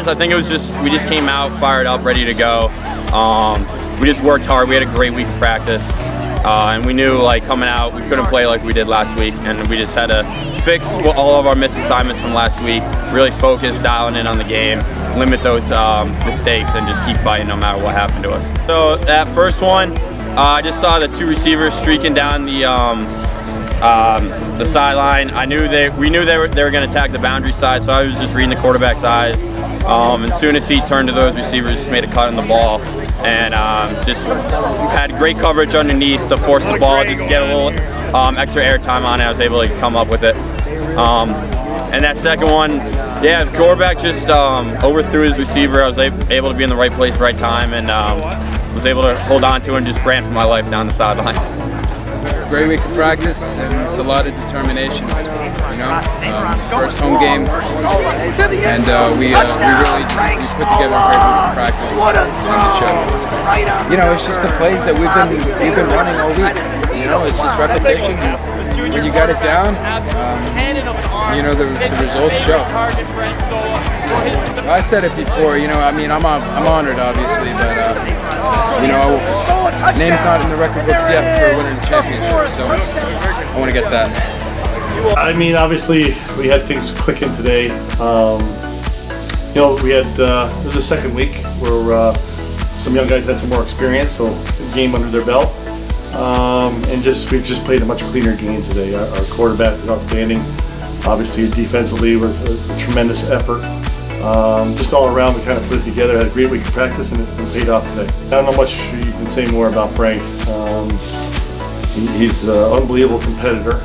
honest, I think it was we just came out fired up, ready to go. We just worked hard. We had a great week of practice, and we knew like coming out we couldn't play like we did last week, and we just had to fix all of our missed assignments from last week. Really focus, dialing in on the game, limit those mistakes, and just keep fighting no matter what happened to us. So that first one, I just saw the 2 receivers streaking down the sideline. We knew they were going to attack the boundary side, so I was just reading the quarterback's eyes. As soon as he turned to those receivers, just made a cut on the ball, and just had great coverage underneath to force the ball, just to get a little extra air time on it. I was able to come up with it. And that second one, yeah, the quarterback just overthrew his receiver. I was able to be in the right place, right time, and was able to hold on to it and just ran for my life down the sideline. Great week of practice, and it's a lot of determination. You know, first home game, and we really just put together a great week of practice on the show. You know, it's just the plays that we've been running all week. You know, it's just repetition. When you got it down, you know, the results show. I said it before. You know, I mean, I'm honored, obviously, but you know, name's not in the record books yet for winning the championship, so I want to get that. I mean, obviously, we had things clicking today. You know, we had it was the second week where some young guys had some more experience, so a game under their belt, and we've just played a much cleaner game today. Our quarterback was outstanding. Obviously, defensively was a tremendous effort. Just all around, we kind of put it together, had a great week of practice, and it paid off today. I don't know much you can say more about Frank. He's an unbelievable competitor.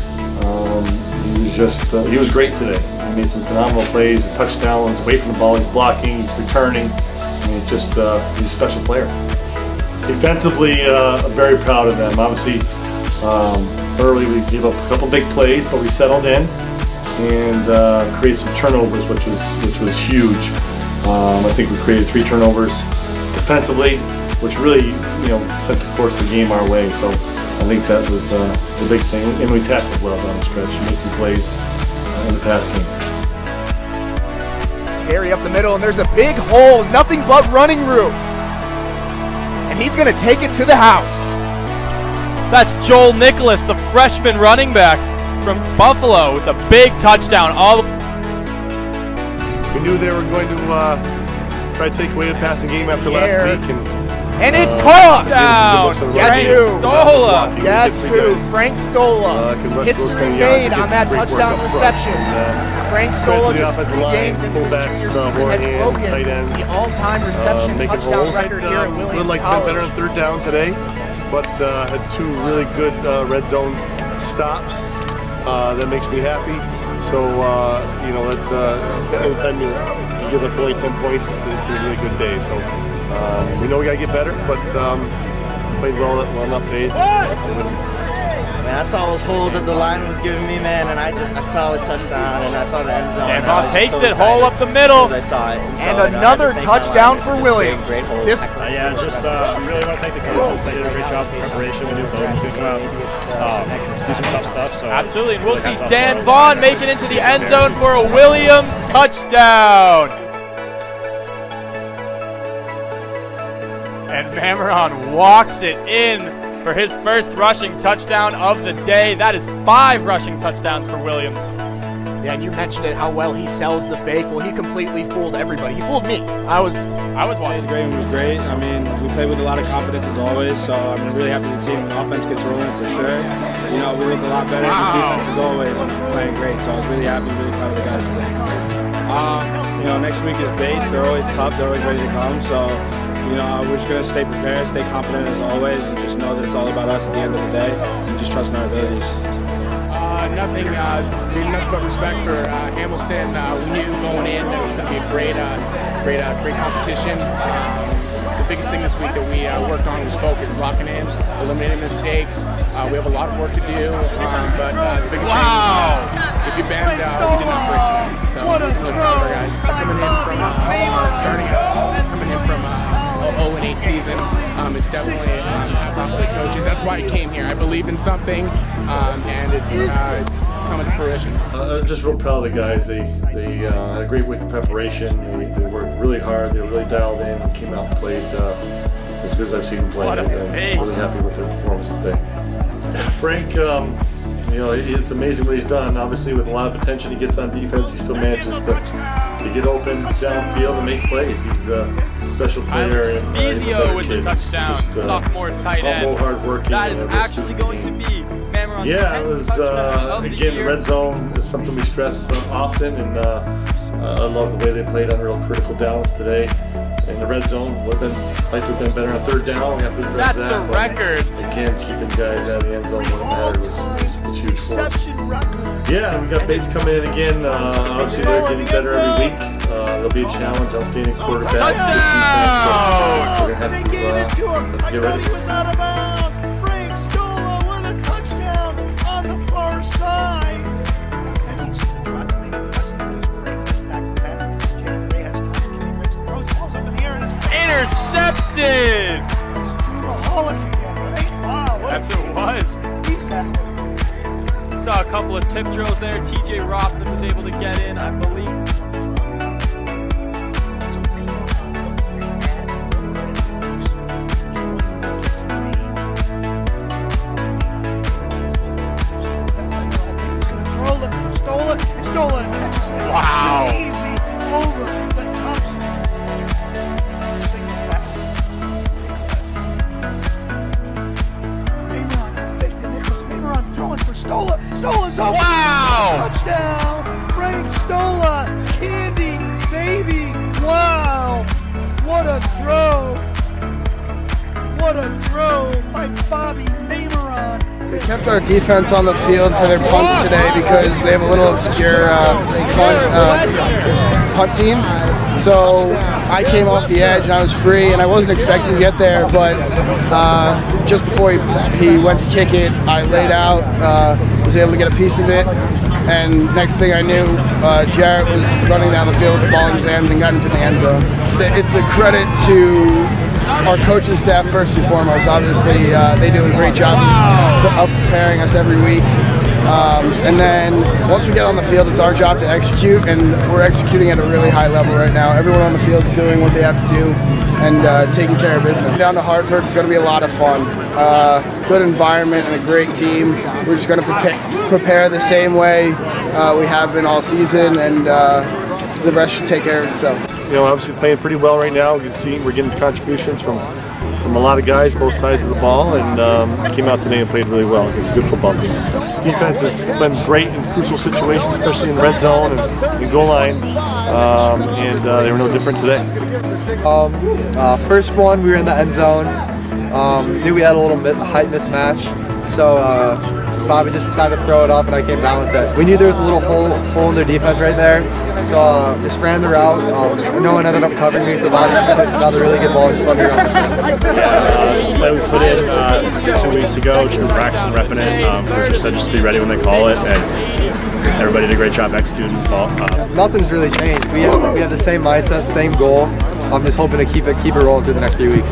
He was great today. He made some phenomenal plays, touchdowns, away from the ball, he's blocking, he's returning. I mean, he's a special player. Defensively, I'm very proud of them. Obviously, early we gave up a couple big plays, but we settled in and created some turnovers, which was huge. I think we created 3 turnovers defensively, which really, you know, set the course of the game our way. So I think that was the big thing, and we tackled well down the stretch. We made some plays in the pass game. Carry up the middle, and there's a big hole, nothing but running room, and he's going to take it to the house. That's Joel Nicholas, the freshman running back from Buffalo, with a big touchdown. We knew they were going to try to take away the passing game after last week, and it's caught down. Yes, Stola. Yes, Frank Stola. History made on that touchdown reception. Frank Stola just 3 games into his junior season has broken the all-time reception touchdown record here at Williams Would like to be better on 3rd down today, but had 2 really good red zone stops. That makes me happy. So you know, that's anytime you give up only 10 points, it's a really good day. So we know we gotta get better, but played well enough today. Man, I saw those holes that the line was giving me, man, and I saw the touchdown and I saw the end zone. And Vaughn takes it, hole up the middle. I saw it. And another touchdown for Williams. Yeah, just really want to thank the coaches. They did a great job in preparation. We knew Bowden was going to come out, do some tough stuff. So absolutely, and we'll see Dan Vaughn make it into the end zone for a Williams touchdown. And Mameron walks it in for his first rushing touchdown of the day. That is 5 rushing touchdowns for Williams. Yeah, and you mentioned it, how well he sells the fake. Well, he completely fooled everybody. He fooled me. I was watching. Great, was great. I mean, we played with a lot of confidence as always, so I'm really happy the team offense gets rolling for sure. You know, we look a lot better. The defense is always playing great, so I was really happy, really proud of the guys today. You know, next week is base. They're always tough. They're always ready to come, so you know, we're just going to stay prepared, stay confident as always, and just know that it's all about us at the end of the day, and just trust in our abilities. Nothing but respect for Hamilton. We knew going in that it was going to be a great competition. The biggest thing this week that we worked on was focus, blocking in, eliminating mistakes. We have a lot of work to do, but the biggest thing, if you bend, we did not break tonight. So really proud of our guys. Coming in from 0-8 season. It's definitely hats off to the coaches. That's why I came here. I believe in something, and it's coming to fruition. I'm just real proud of the guys. They had a great week of preparation. They worked really hard. They were really dialed in and came out and played as good as I've seen them play. I'm really happy with their performance today. Frank, you know, it's amazing what he's done. Obviously, with a lot of attention he gets on defense, he still manages to get open downfield and make plays. He's a special player. Spezio with the touchdown, sophomore tight end. Humble, hardworking. That is actually going to be Mamron's 10th it was touchdown of the again, year. the red zone is something we stress often, and I love the way they played on real critical downs today. In the red zone, life would have been better on third down. We have to address That's that. the record. Again, keeping guys out of the end zone when it mattered was huge for us. Yeah, we got Bates coming in again. Obviously, they're getting better every week. There'll be a challenge. Outstanding quarterback. Touchdown! We're gonna have to get ready. Frank Stola with a touchdown on the far side. And he's trying to make the best of his great back pass. Kenny Ray has time. Kenny Ray throws the balls up in the air and it's Intercepted! It's Drew Mahalik again, right? Wow, what Yes, it was. He's that. Saw a couple of tip drills there. TJ Rothman was able to get in, I believe. Wow. Easy over the tops. Single back. Mayron, Victor Nicholas. Mayron throwing for Stola. Stola's open. Wow. Touchdown. Frank Stola. Candy, baby. Wow. What a throw. What a throw by Bobby Mayron. We kept our defense on the field for their punts today because they have a little obscure punt team. So I came off the edge and I was free and I wasn't expecting to get there, but just before he went to kick it, I laid out, was able to get a piece of it, and next thing I knew, Jarrett was running down the field with the ball in his hands and got into the end zone. It's a credit to our coaching staff first and foremost. Obviously, they do a great job of preparing us every week. And then once we get on the field, it's our job to execute, and we're executing at a really high level right now. Everyone on the field is doing what they have to do and taking care of business. Down to Hartford, it's going to be a lot of fun. Good environment and a great team. We're just going to prepare the same way we have been all season, and the rest should take care of itself. You know, obviously playing pretty well right now. You can see we're getting contributions from a lot of guys, both sides of the ball, and came out today and played really well against a good football team. Defense has been great in crucial situations, especially in the red zone and goal line, and they were no different today. First one, we were in the end zone. Knew we had a little height mismatch, so Bobby just decided to throw it up, and I came down with it. We knew there was a little hole in their defense right there, so just ran the route. No one ended up covering me, so Bobby just put another really good ball and just let me run. This play we put in 2 weeks ago, just been practicing, repping it. Coach just said just be ready when they call it, and everybody did a great job executing the ball. Nothing's really changed. We have the same mindset, same goal. I'm just hoping to keep it rolling through the next few weeks.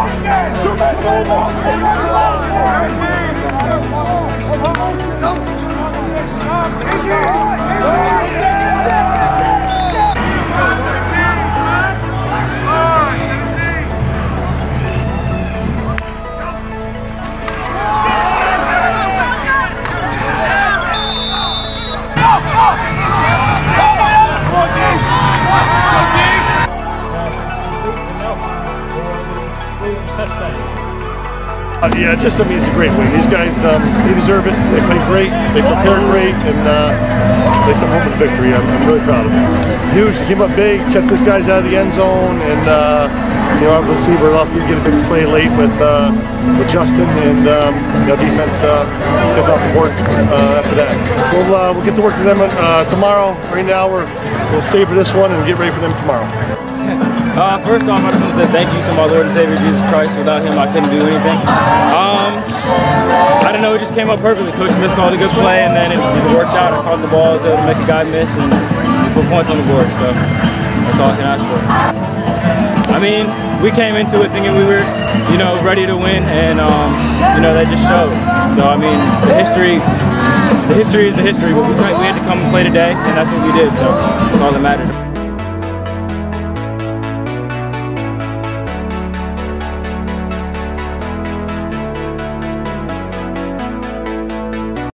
Yeah, just, I mean, it's a great win. These guys, they deserve it. They play great, they prepare great, and they come home with victory. I'm really proud of them. Huge, they came up big, kept these guys out of the end zone, and you know, we'll see, we're lucky to get a big play late with Justin, and you know, defense kept off the board after that. We'll get to work with them tomorrow. Right now, we'll savor this one and get ready for them tomorrow. First off, I just want to say thank you to my Lord and Savior Jesus Christ. Without him, I couldn't do anything. I don't know, it just came up perfectly. Coach Smith called a good play, and then it worked out. I caught the ball, I was able to make a guy miss, and put points on the board. So that's all I can ask for. I mean, we came into it thinking we were, you know, ready to win, and you know, that just showed. So I mean, the history is the history, but we had to come and play today, and that's what we did. So that's all that matters.